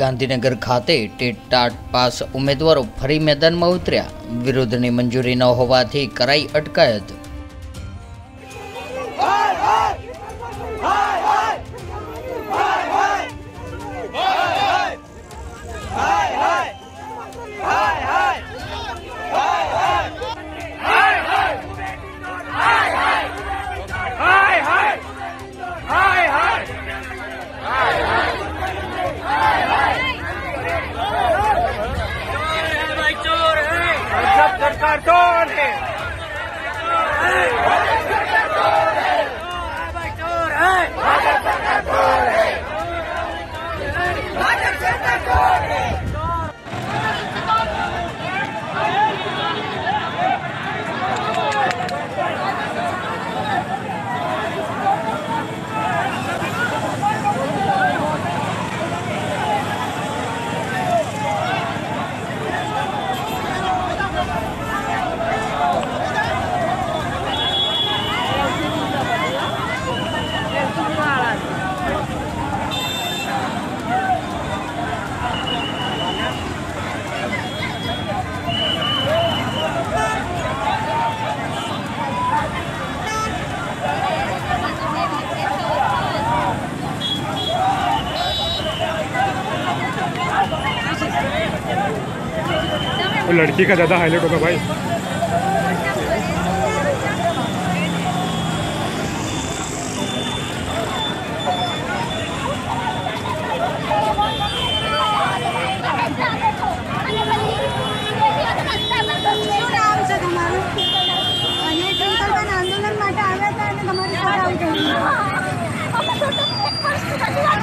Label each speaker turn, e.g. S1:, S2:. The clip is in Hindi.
S1: गांधीनगर खाते टेट टाट पास उम्मीदवारों फरी मैदान में उतर्या। विरोधनी मंजूरी न होवाथी कराई अटकायत।
S2: सरकार चोर है। लड़की का ज़्यादा हाईलाइट होगा भाई।
S3: आंदोलन